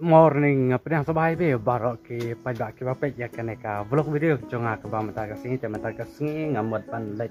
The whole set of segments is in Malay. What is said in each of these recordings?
morning, apa yang sahaya be baru ke pajak ke apa ya kan eka vlog video jangan ke bawah mata kesini, cuma mata kesini ngamut pandai.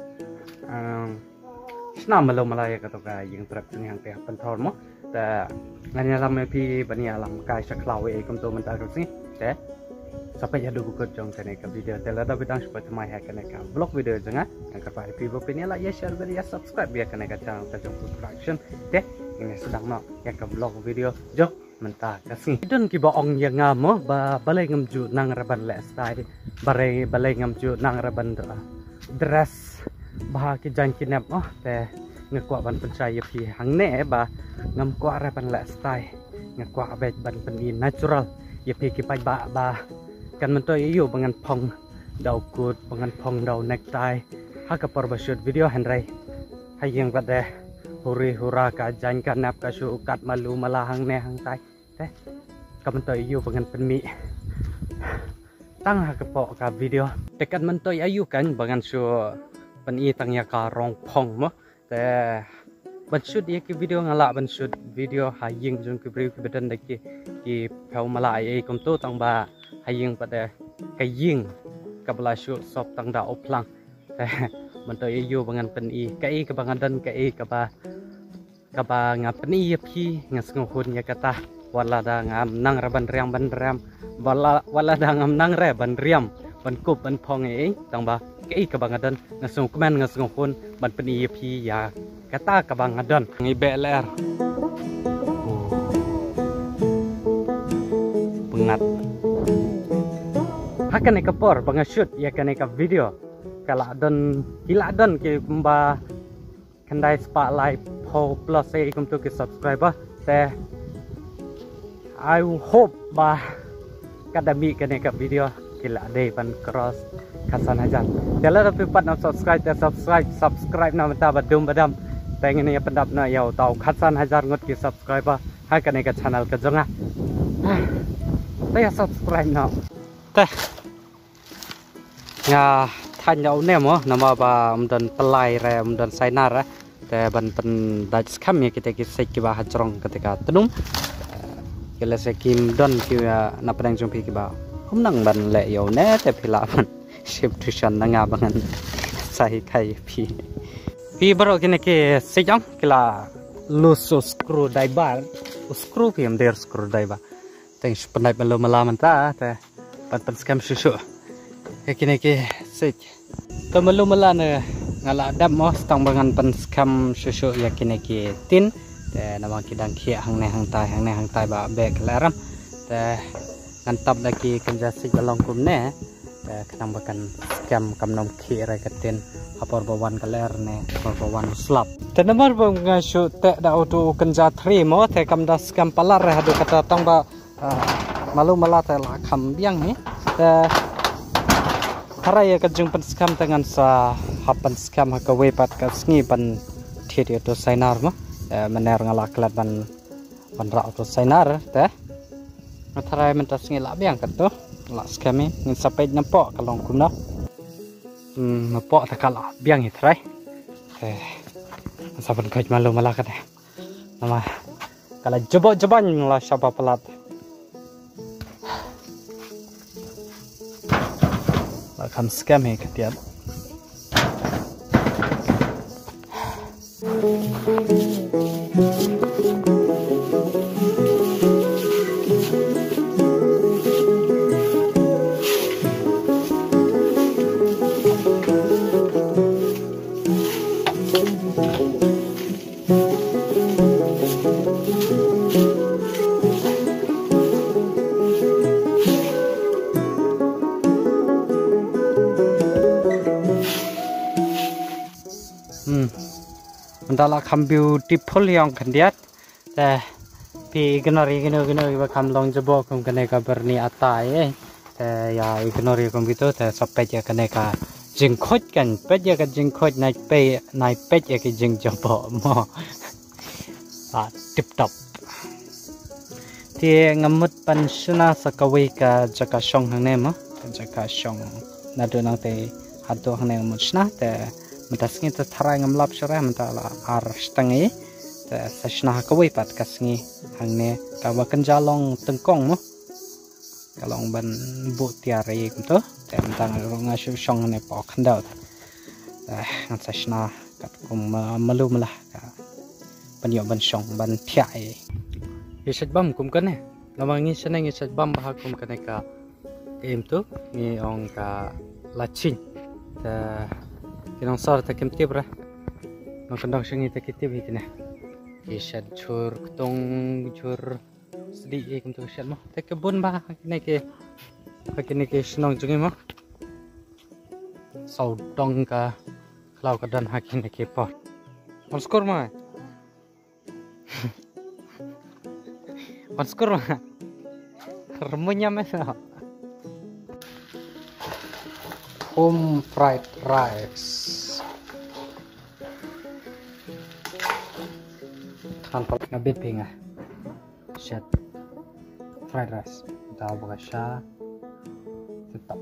Senam malu malaya kata kaya yang terap yang teh pentor mo,แต่งานยามพี่บันยามกายสักคราวเองก็ตัวมันตากุศิแต่sampai jadi buku jong kene ke video telah tapi tang seperti mai kene ke vlog video jangan yang kepada people punya like ya share video ya subscribe ya kene ke channel Tajong Production teh ini sedang nak yang ke vlog video jong mentah kasih dan kiba ong yang ngamo balai ngamju nang raban le style balai ngamju nang raban dress bah ki jang kinap oh teh ngekuat ban pencaya pi hang ne ba ngam kuat raban le style ngekuat ban penin natural ya pi ki ba kan mentoy iyo bangan pong daw good bangan pong daw necktie haka porba shoot video handrai hayang pada huri hura ka jan ka nap ka shu kat malu malahang ne hang tai teh ka mentoy iyo bangan penmi tang haka po ka video tekan mentoy ayu kan bangan shu peni tang ya ka rong pong mo teh ban shoot ya ki video ngala ban shoot video hayang jung ki bri ki bedan de ki phau mala ai kom to tang ba hayang pada kaying kabla shoot sop tang da oplang teh mentoy iyo bangan peni kai ka bangadan kai ka ba ngap peni pi ngasngohun ya kata wala da ngam nang raban riam ban ram wala da ngam nang re ban riam ban kup ban pong tang ba kai ka bangadan ngasung kemen ngasngohun ban peni pi ya kata ka bangadan ngi BLR pengat akan eka por banga shoot ya kan eka video kala don kila don ke kumba kandai spotlight po plus e kum to ke subscriber te I hope ba kadami kan eka video kila dei ban cross kasan aja tela tapi pat na subscribe na mata badum badam pengen ya pendap na yau tau kasan hajar ngot ke subscriber ha kan eka channel ke jonga saya subscribe na teh ya tanya unem oh nama ba umdan pelai re umdan sainar te ban pen daj skam ya kita kisah kiba hajrong ketika tenum kila sekim don kiba na pedang jumpi kiba nang ban le yo ne te phila ban ship tuition nga bangan sai kai pi baro kine ke sejong kila luso screw screw pim der screw driver teng pendai belum malaman ta te ban skam susu kini sej kemelu melana ngala dam mo stang bangan pen skam susu ya kini tin te nama kidang ki hang ne hang tai ba be klaram te ngantap lagi kerja sej balong kum ne te kenang bakan skam kamnom ki ra katin apor bawan kaler ne apor bawan slap te nomor bang ngasu te da auto kerja 3 mo te kam da skam palar hadu kata tang ba malu melata la kham biang ni te Haraya kajung pen skam dengan sa hapan skam haka wepat ka sngi ban thiri to sainar ma mener ngala klat ban ra to sainar teh matharai men ta sngi la biang kat to la skami ngin sapai nampo kalong kumna nampo ta kala biang hitrai saban kaj malu malakat nama kala joban la syaba pelat akan scam ya ketiap Mandala kam beautiful yang kandiat teh pi ignore ba kam long jebo kum kene ka berni atai teh ya ignore kum gitu teh sampai ya kene ka jingkhot kan pet ya ka jingkhot nai pet ya ki jing jebo mo tip top ti ngamut pansuna sakawi ka jaka shong hang ne mo jaka shong na do nang te hatu hang ne musna te mentas kita terang ngamlap syarah mentala ar stangi sesna kawai pat kasngi hangne kawakan jalong tengkong mo kalong ban bu tiare kunto tem tang ronga shong ne po khandau ngan sesna kat kum malu malah ka panyo ban shong ban thiai yesat bam kum kan ne lawangi seneng yesat bam bah kum kan ka em tu ni ong ka lachin ta kinong sar ta kem tibra nong kandang shingi ta kitib hitne yesat chur ktong chur sedih kum tu shat mo ta kebun bah ne ke senong jungi mo sau dong ka lau ka dan hakin ke pot on skor ma on skor ma remunya mesa home fried rice tanpa ngabit pinga shat fried rice tahu bakasha tetap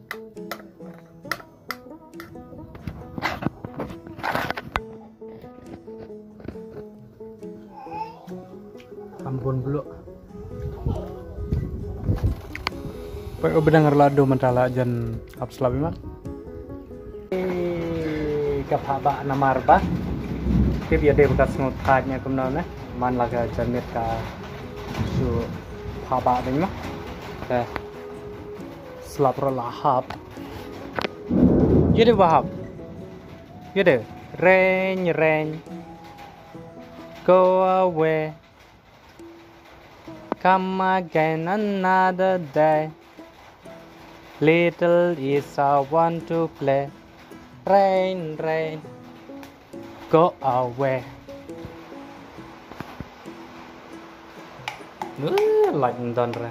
Ambon belum. Pak bedengar lado mentala jan abslab mak. Kapaba namarba. Tip ya de bekas ngotanya kumna man laga janit ka su phaba ding mak. Slap lahap. Yede bahap. Yede rain go away. Come again another day. Little is I want to play. Rain, go away. Lạnh đòn ra.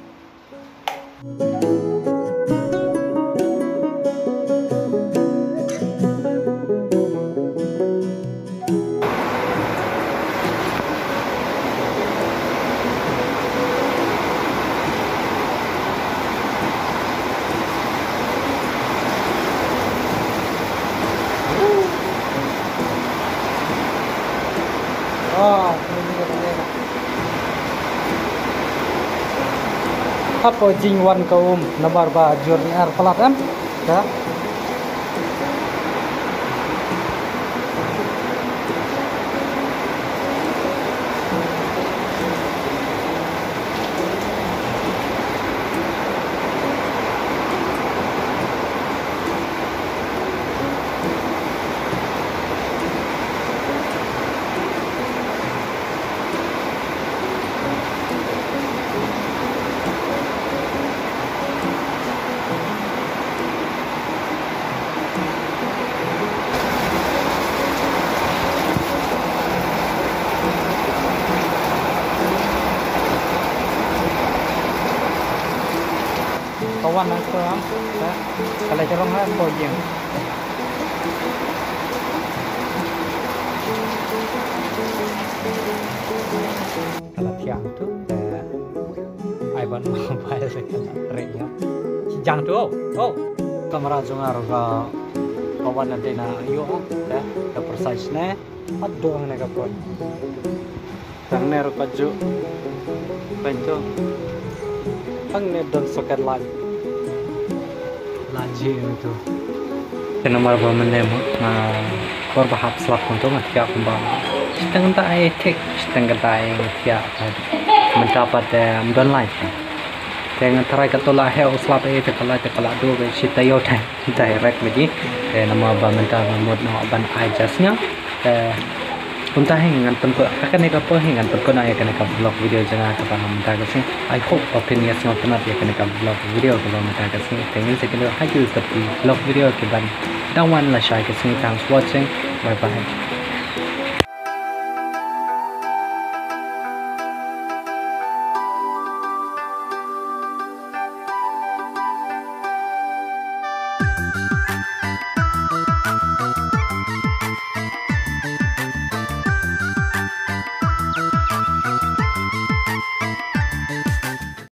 Apa jingwan kaum nabar ba journey air pelat kan ya kawan aku am kalau jalan hai boyeng kalau tiang tu ai ban mobile sekarang reknya jang tu oh kamera jongar ka kawan nanti na yo ka precise ne aduh ne ka pon tang ne ro kaju bento ang ne don soket lagi laji itu nomor berapa kor bahap selap untuk ngetia kembang setengah tak etik setengah tak ngetia mendapat don lain dengan terai katola heo selap itu kalau dua kita yo direct lagi nama berapa ngamut nama ban ajasnya Punta hingan penko akan eka po hingan penko na akan eka vlog video jangan kepaham tagasin. I hope opinion semua penat akan eka vlog video kalau tagasin. Tengin sekali hayu tapi vlog video keban dawan lah saya kesin thanks watching. Bye bye.